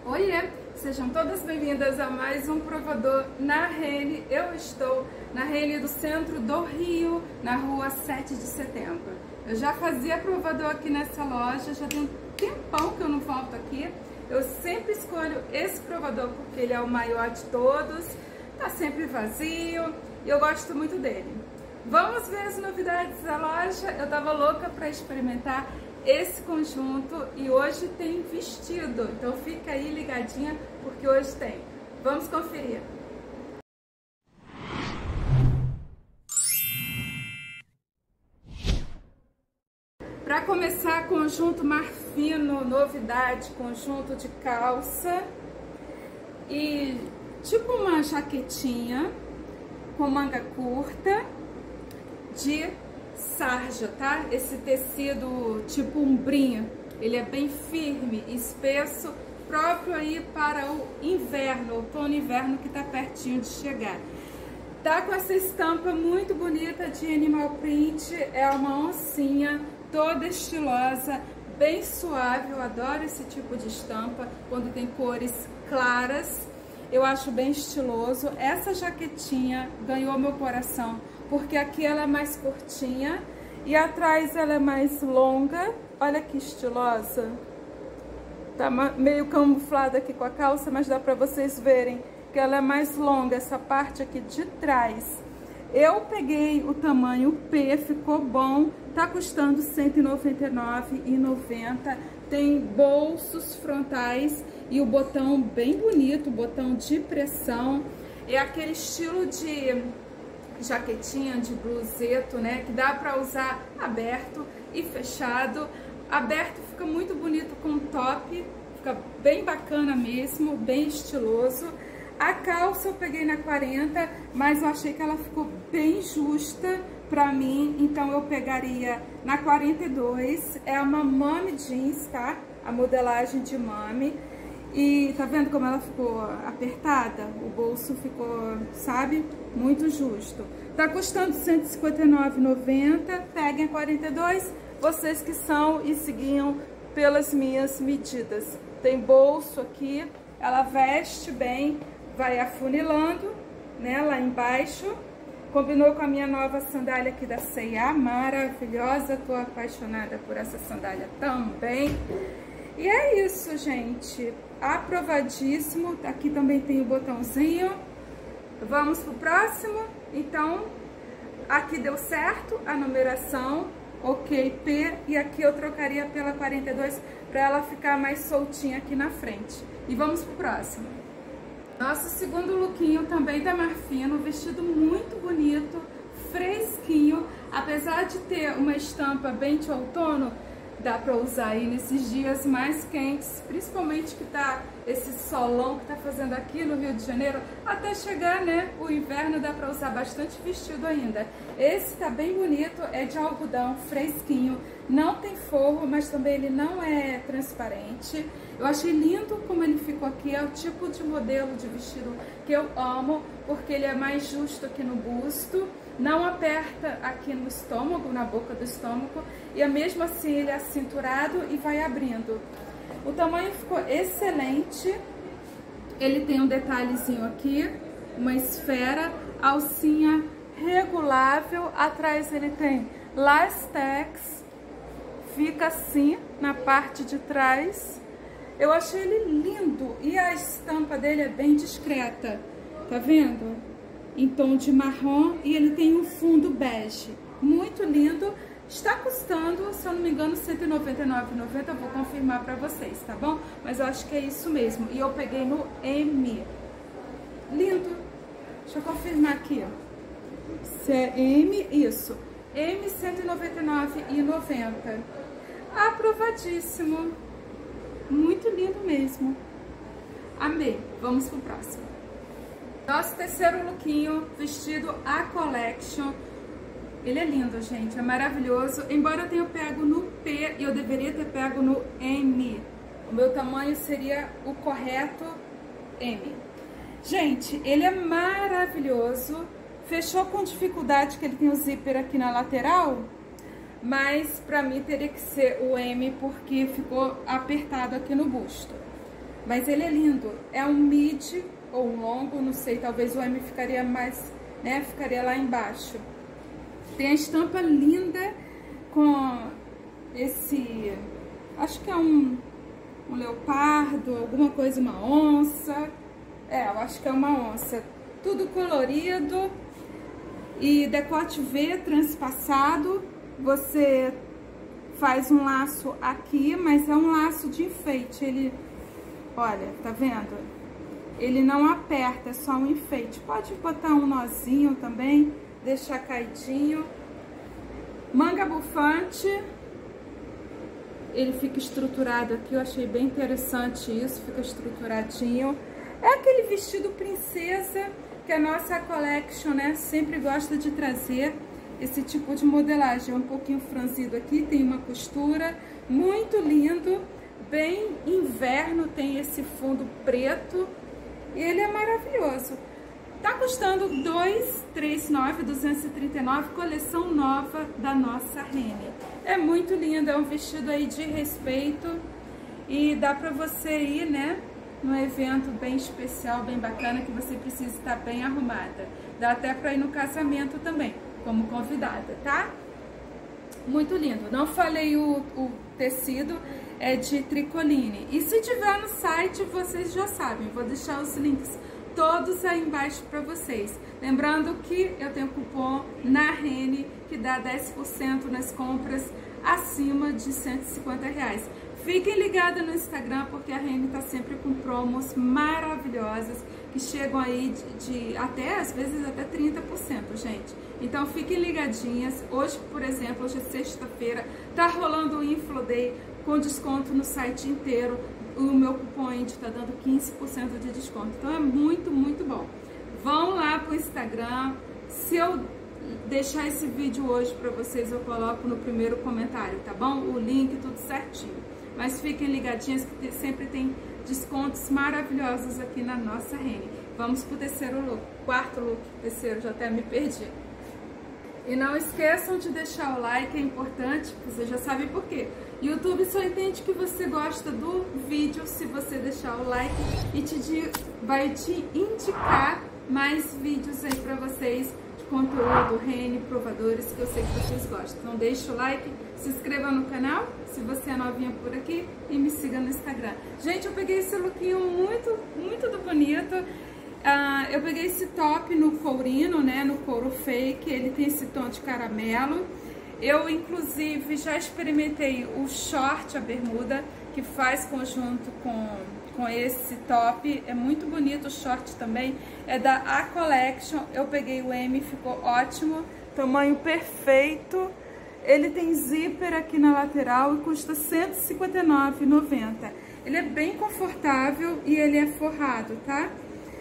Oiê! Sejam todas bem-vindas a mais um provador na Rene. Eu estou na Rene do centro do Rio, na rua 7 de setembro. Eu já fazia provador aqui nessa loja, já tem um tempão que eu não volto aqui. Eu sempre escolho esse provador porque ele é o maior de todos, tá sempre vazio e eu gosto muito dele. Vamos ver as novidades da loja. Eu tava louca para experimentar esse conjunto e hoje tem vestido, então fica aí ligadinha porque hoje tem. Vamos conferir. Para começar, conjunto marfino, novidade, conjunto de calça e tipo uma jaquetinha com manga curta de sarja, tá? Esse tecido tipo umbrinha, ele é bem firme, espesso, próprio aí para o inverno, outono e inverno que tá pertinho de chegar. Tá com essa estampa muito bonita de animal print, é uma oncinha toda estilosa, bem suave. Eu adoro esse tipo de estampa quando tem cores claras, eu acho bem estiloso. Essa jaquetinha ganhou meu coração porque aqui ela é mais curtinha e atrás ela é mais longa. Olha que estilosa. Tá meio camuflada aqui com a calça, mas dá pra vocês verem que ela é mais longa, essa parte aqui de trás. Eu peguei o tamanho P, ficou bom, tá custando R$ 199,90. Tem bolsos frontais e o botão bem bonito, botão de pressão. É aquele estilo de jaquetinha, de bluseto, né? Que dá pra usar aberto e fechado. Aberto fica muito bonito com top, fica bem bacana mesmo, bem estiloso. A calça eu peguei na 40, mas eu achei que ela ficou bem justa pra mim, então eu pegaria na 42. É uma mami jeans, tá? A modelagem de mami. E tá vendo como ela ficou apertada? O bolso ficou, sabe? Muito justo. Tá custando R$ 159,90. Peguem a 42, vocês que são e seguiam pelas minhas medidas. Tem bolso aqui, ela veste bem, vai afunilando, né? Lá embaixo. Combinou com a minha nova sandália aqui da C&A, maravilhosa. Tô apaixonada por essa sandália também. E é isso, gente. Aprovadíssimo. Aqui também tem o botãozinho. Vamos pro próximo. Então, aqui deu certo a numeração. Ok, P. E aqui eu trocaria pela 42 para ela ficar mais soltinha aqui na frente. E vamos pro próximo. Nosso segundo lookinho também da Marfino. Vestido muito bonito, fresquinho. Apesar de ter uma estampa bem de outono, dá pra usar aí nesses dias mais quentes, principalmente que tá esse solão que tá fazendo aqui no Rio de Janeiro, até chegar, né, o inverno, dá pra usar bastante vestido ainda. Esse tá bem bonito, é de algodão, fresquinho, não tem forro, mas também ele não é transparente. Eu achei lindo como ele ficou aqui, é o tipo de modelo de vestido que eu amo, porque ele é mais justo aqui no busto, não aperta aqui no estômago, na boca do estômago, e mesmo assim ele é acinturado e vai abrindo. O tamanho ficou excelente, ele tem um detalhezinho aqui, uma esfera, alcinha regulável, atrás ele tem lastex, fica assim na parte de trás. Eu achei ele lindo e a estampa dele é bem discreta, tá vendo? Em tom de marrom e ele tem um fundo bege, muito lindo. Está custando, se eu não me engano, R$ 199,90, eu vou confirmar pra vocês, tá bom? Mas eu acho que é isso mesmo, e eu peguei no M. Lindo. Deixa eu confirmar aqui, ó. Se é M, isso. M, R$ 199,90. Aprovadíssimo. Muito lindo mesmo. Amei. Vamos pro próximo. Nosso terceiro lookinho, vestido A Collection. Ele é lindo, gente, é maravilhoso. Embora eu tenha pego no P, eu deveria ter pego no M. O meu tamanho seria o correto M. Gente, ele é maravilhoso. Fechou com dificuldade, que ele tem o zíper aqui na lateral. Mas pra mim teria que ser o M, porque ficou apertado aqui no busto. mas ele é lindo. É um midi ou um longo, não sei, talvez o M ficaria mais, né, ficaria lá embaixo. Tem a estampa linda com esse, acho que é um leopardo, alguma coisa, uma onça. Eu acho que é uma onça. Tudo colorido e decote V transpassado. Você faz um laço aqui, mas é um laço de enfeite. Ele, olha, tá vendo? Ele não aperta, é só um enfeite. Pode botar um nozinho também, deixar caidinho. Manga bufante. Ele fica estruturado aqui, eu achei bem interessante isso, fica estruturadinho. É aquele vestido princesa que a nossa collection, né, sempre gosta de trazer esse tipo de modelagem. É um pouquinho franzido aqui, tem uma costura, muito lindo, bem inverno, tem esse fundo preto e ele é maravilhoso. Tá custando R$239, 239, coleção nova da nossa Rene. É muito lindo, é um vestido aí de respeito e dá pra você ir, né, num evento bem especial, bem bacana, que você precisa estar bem arrumada. Dá até pra ir no casamento também, como convidada, tá? Muito lindo. Não falei o tecido, é de tricoline. E se tiver no site, vocês já sabem, vou deixar os links todos aí embaixo para vocês. Lembrando que eu tenho cupom na Rene que dá 10% nas compras acima de R$150. Fiquem ligados no Instagram porque a Rene tá sempre com promos maravilhosas que chegam aí de até, às vezes, até 30%, gente. Então fiquem ligadinhas. Hoje, por exemplo, hoje é sexta-feira, tá rolando o Inflo Day com desconto no site inteiro. O meu cupom aí está dando 15% de desconto. Então é muito, muito bom. Vão lá pro Instagram. Se eu deixar esse vídeo hoje para vocês, eu coloco no primeiro comentário, tá bom? O link, tudo certinho. Mas fiquem ligadinhas que sempre tem descontos maravilhosos aqui na nossa Rene. Vamos pro terceiro look. Quarto look. Terceiro, já até me perdi. E não esqueçam de deixar o like, é importante, você já sabe por quê. YouTube só entende que você gosta do vídeo se você deixar o like e vai te indicar mais vídeos aí pra vocês de conteúdo, Rene, provadores, que eu sei que vocês gostam. Então deixa o like, se inscreva no canal, se você é novinha por aqui, e me siga no Instagram. Gente, eu peguei esse lookinho muito, muito bonito. Eu peguei esse top no courino, né, no couro fake, ele tem esse tom de caramelo. Eu, inclusive, já experimentei o short, a bermuda, que faz conjunto com esse top. É muito bonito o short também, é da A Collection. Eu peguei o M, ficou ótimo, tamanho perfeito. Ele tem zíper aqui na lateral e custa R$159,90. Ele é bem confortável e ele é forrado, tá?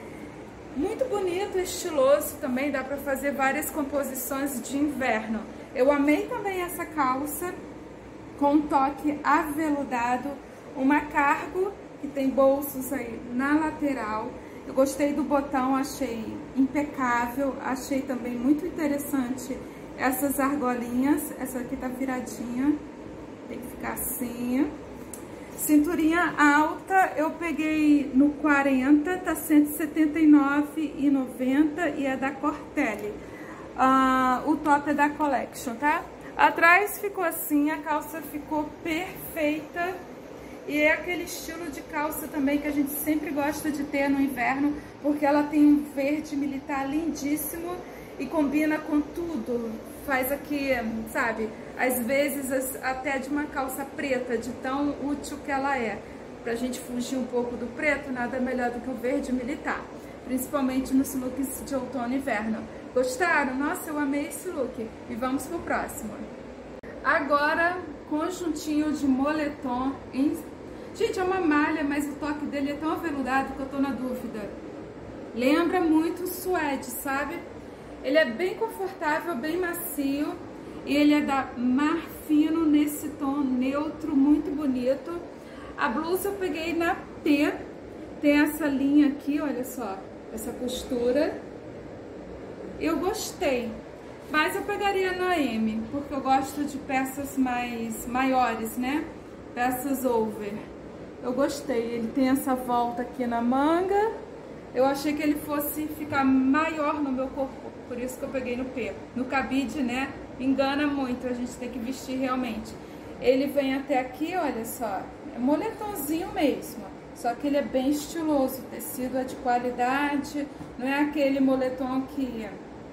Muito bonito, estiloso também, dá pra fazer várias composições de inverno. Eu amei também essa calça com um toque aveludado, uma cargo que tem bolsos aí na lateral. Eu gostei do botão, achei impecável, achei também muito interessante essas argolinhas. Essa aqui tá viradinha, tem que ficar assim. Cinturinha alta, eu peguei no 40, tá R$179,90 e é da Cortelli. O top é da Collection, tá? Atrás ficou assim, a calça ficou perfeita. E é aquele estilo de calça também que a gente sempre gosta de ter no inverno, porque ela tem um verde militar lindíssimo e combina com tudo. Faz aqui, sabe, às vezes até de uma calça preta, de tão útil que ela é. Pra gente fugir um pouco do preto, nada melhor do que o verde militar, principalmente nos looks de outono e inverno. Gostaram? Nossa, eu amei esse look. E vamos pro próximo. Agora, conjuntinho de moletom. Gente, é uma malha, mas o toque dele é tão aveludado que eu tô na dúvida. Lembra muito o suede, sabe? Ele é bem confortável, bem macio. E ele é da Marfino, nesse tom neutro, muito bonito. A blusa eu peguei na T. Tem essa linha aqui, olha só. Essa costura. Eu gostei. Mas eu pegaria na M, porque eu gosto de peças maiores, né? Peças over. eu gostei. Ele tem essa volta aqui na manga. Eu achei que ele fosse ficar maior no meu corpo, por isso que eu peguei no P. No cabide, né, engana muito, a gente tem que vestir realmente. Ele vem até aqui, olha só, é moletomzinho mesmo, só que ele é bem estiloso, o tecido é de qualidade, não é aquele moletom que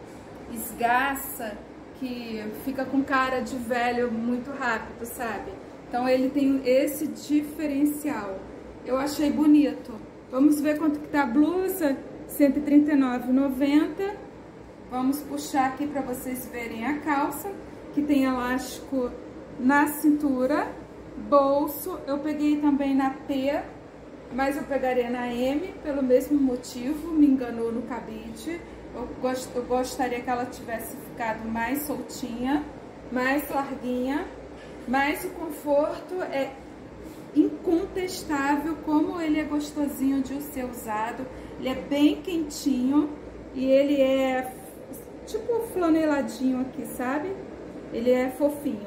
esgaça, que fica com cara de velho muito rápido, sabe? Então ele tem esse diferencial. Eu achei bonito. Vamos ver quanto que tá a blusa, R$ 139,90. Vamos puxar aqui para vocês verem a calça, que tem elástico na cintura, bolso. Eu peguei também na P, mas eu pegaria na M, pelo mesmo motivo, me enganou no cabide. Eu gostaria que ela tivesse ficado mais soltinha, mais larguinha, mas o conforto é incontestável, como ele é gostosinho de ser usado. Ele é bem quentinho e ele é tipo flaneladinho aqui, sabe? Ele é fofinho.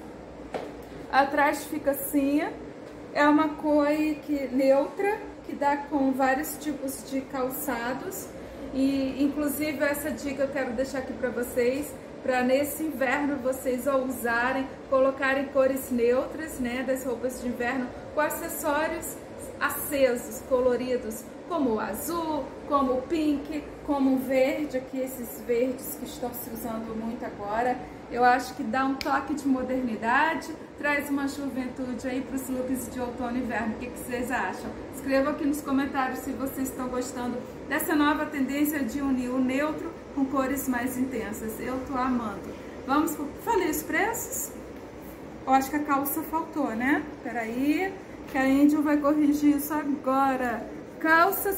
Atrás fica assim, é uma cor neutra, que dá com vários tipos de calçados. E inclusive essa dica eu quero deixar aqui para vocês, para nesse inverno vocês ao usarem, colocarem cores neutras, né, das roupas de inverno, com acessórios acesos, coloridos, como o azul, como o pink, como o verde, aqui esses verdes que estão se usando muito agora. Eu acho que dá um toque de modernidade, traz uma juventude aí para os looks de outono e inverno. O que vocês acham? Escrevam aqui nos comentários se vocês estão gostando dessa nova tendência de unir o neutro com cores mais intensas. Eu tô amando. Vamos, falei os preços? Eu acho que a calça faltou, né? Peraí, que a Angel vai corrigir isso agora. Calça R$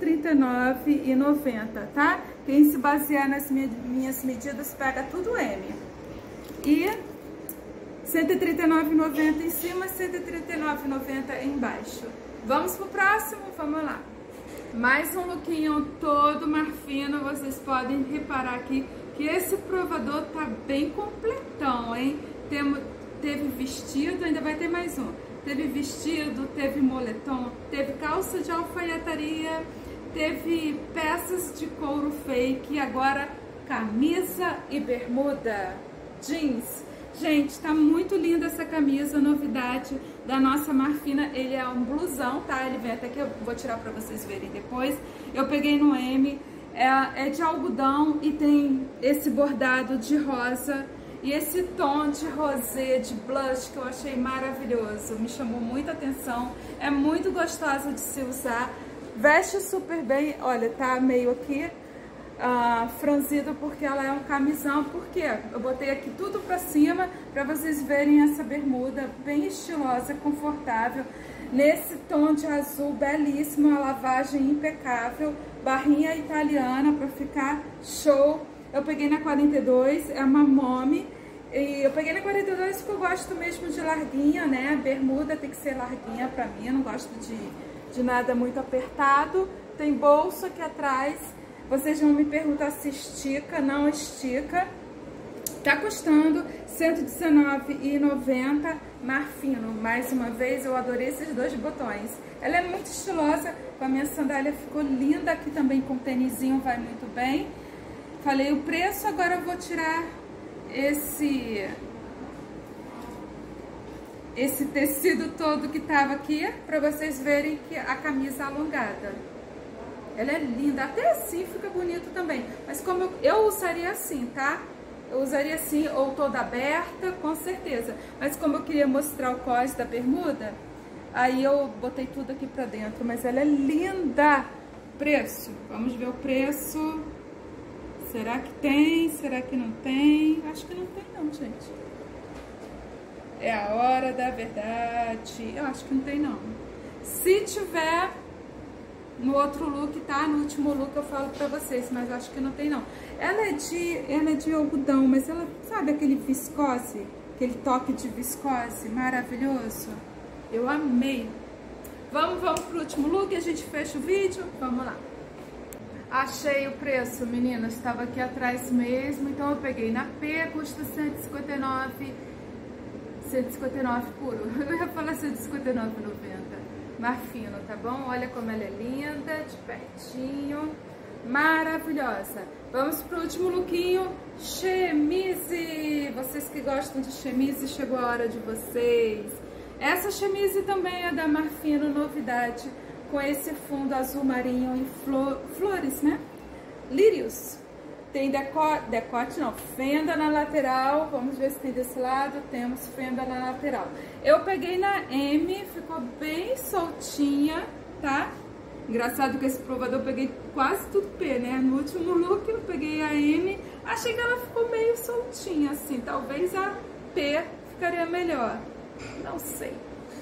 139,90, tá? Quem se basear nas minhas medidas pega tudo M. E R$ 139,90 em cima, R$ 139,90 embaixo. Vamos pro próximo? Vamos lá. Mais um lookinho todo marfino. Vocês podem reparar aqui que esse provador tá bem completão, hein? Teve vestido, ainda vai ter mais um. Teve vestido, teve moletom, teve calça de alfaiataria, teve peças de couro fake, agora camisa e bermuda, jeans. Gente, tá muito linda essa camisa, novidade da nossa Marfina. Ele é um blusão, tá? Ele vem até aqui, eu vou tirar pra vocês verem depois. Eu peguei no M, é de algodão e tem esse bordado de rosa e esse tom de rosé, de blush, que eu achei maravilhoso. Me chamou muita atenção, é muito gostosa de se usar. Veste super bem, olha, tá meio aqui franzido porque ela é um camisão, porque eu botei aqui tudo pra cima pra vocês verem essa bermuda bem estilosa, confortável, nesse tom de azul belíssimo, a lavagem impecável, barrinha italiana pra ficar show. Eu peguei na 42, é uma Momi, e eu peguei na 42 porque eu gosto mesmo de larguinha, né? A bermuda tem que ser larguinha pra mim, eu não gosto de nada muito apertado. Tem bolso aqui atrás. Vocês vão me perguntar se estica, não estica. Tá custando R$ 119,90, marfino. Mais uma vez, eu adorei esses dois botões. Ela é muito estilosa, com a minha sandália ficou linda. Aqui também com o tênisinho vai muito bem. Falei o preço, agora eu vou tirar esse tecido todo que tava aqui, pra vocês verem que a camisa alongada. Ela é linda, até assim fica bonito também. Mas como eu usaria assim, tá? Eu usaria assim, ou toda aberta, com certeza. Mas como eu queria mostrar o cós da bermuda, aí eu botei tudo aqui pra dentro. Mas ela é linda! Preço, vamos ver o preço. Será que tem? Será que não tem? Acho que não tem não, gente. É a hora da verdade. Eu acho que não tem não. Se tiver... no outro look, tá? No último look eu falo pra vocês, mas acho que não tem não. Ela é de algodão, mas ela, sabe aquele viscose? Aquele toque de viscose maravilhoso? Eu amei. Vamos pro último look e a gente fecha o vídeo? Vamos lá. Achei o preço, meninas, estava aqui atrás mesmo, então eu peguei na P, custa 159 puro. Eu ia falar 159,90. marfino, tá bom? Olha como ela é linda, de pertinho, maravilhosa. Vamos pro último lookinho, chemise. Vocês que gostam de chemise, chegou a hora de vocês. Essa chemise também é da Marfino, novidade, com esse fundo azul marinho em flores, né? Lírios. Tem decote não, fenda na lateral. Vamos ver se tem desse lado. Temos fenda na lateral. Eu peguei na M, ficou bem soltinha, tá? Engraçado que esse provador eu peguei quase tudo P, né? No último look eu peguei a M, achei que ela ficou meio soltinha, assim. Talvez a P ficaria melhor, não sei.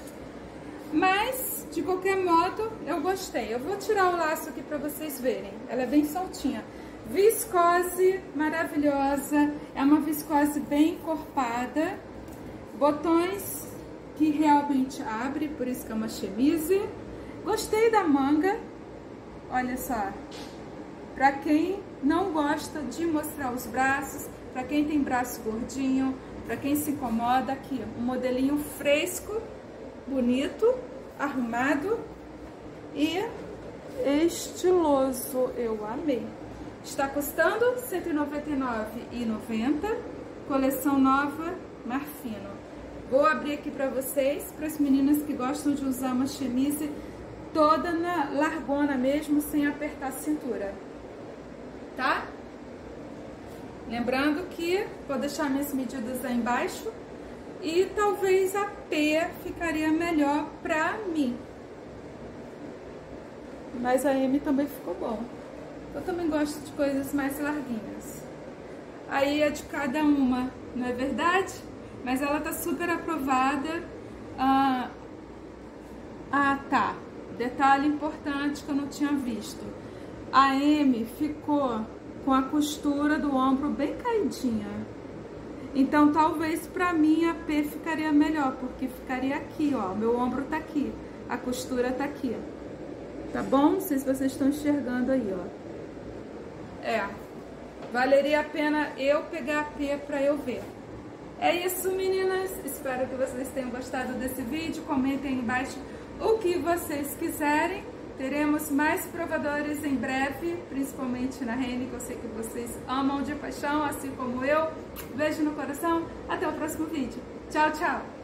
Mas, de qualquer modo, eu gostei. Eu vou tirar o laço aqui pra vocês verem. Ela é bem soltinha. Viscose maravilhosa, é uma viscose bem encorpada. Botões que realmente abre, por isso que é uma chemise. Gostei da manga, olha só, pra quem não gosta de mostrar os braços, pra quem tem braço gordinho, pra quem se incomoda, aqui, um modelinho fresco, bonito, arrumado e estiloso, eu amei. Está custando R$ 199,90, coleção nova Marfino. Vou abrir aqui pra vocês, para as meninas que gostam de usar uma chemise toda na largona mesmo, sem apertar a cintura, tá? Lembrando que vou deixar minhas medidas aí embaixo e talvez a P ficaria melhor pra mim. Mas a M também ficou bom. Eu também gosto de coisas mais larguinhas. Aí é de cada uma, não é verdade? Mas ela tá super aprovada. Tá. Detalhe importante que eu não tinha visto. A M ficou com a costura do ombro bem caidinha. Então, talvez pra mim a P ficaria melhor, porque ficaria aqui, ó. Meu ombro tá aqui, a costura tá aqui. Tá bom? Não sei se vocês estão enxergando aí, ó. Valeria a pena eu pegar a P pra eu ver. É isso, meninas. Espero que vocês tenham gostado desse vídeo. Comentem aí embaixo o que vocês quiserem. Teremos mais provadores em breve, principalmente na Renner, que eu sei que vocês amam de paixão, assim como eu. Beijo no coração. Até o próximo vídeo. Tchau, tchau.